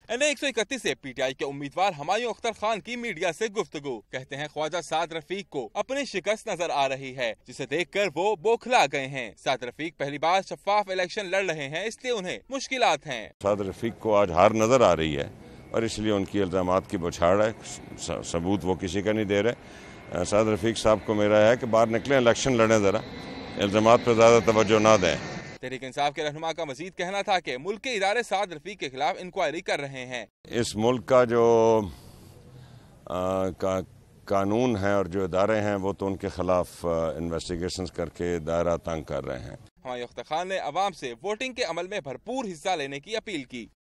NA-131 से PTI के उम्मीदवार हुमायूं अख्तर खान की मीडिया से गुफ्तगू। कहते हैं ख्वाजा साद रफीक को अपनी शिकस्त नजर आ रही है, जिसे देखकर वो बौखला गए हैं। साद रफीक पहली बार शफाफ इलेक्शन लड़ रहे हैं, इसलिए उन्हें मुश्किलात हैं। साद रफीक को आज हार नजर आ रही है और इसलिए उनकी इल्जामात की बौछार है, सबूत वो किसी का नहीं दे रहे। साद रफीक साहब को मेरा है कि बाहर निकले, इलेक्शन लड़ें, जरा इल्जामात पर ज्यादा तवज्जो ना दें। तहरीक इंसाफ के रहनुमा का मजीद कहना था कि मुल्क के इदारे साद रफीक के खिलाफ इंक्वायरी कर रहे हैं। इस मुल्क का जो कानून है और जो इदारे हैं वो तो उनके खिलाफ इन्वेस्टिगेशंस करके दायरा तंग कर रहे हैं। हुमायूं अख्तर खान ने अवाम से वोटिंग के अमल में भरपूर हिस्सा लेने की अपील की।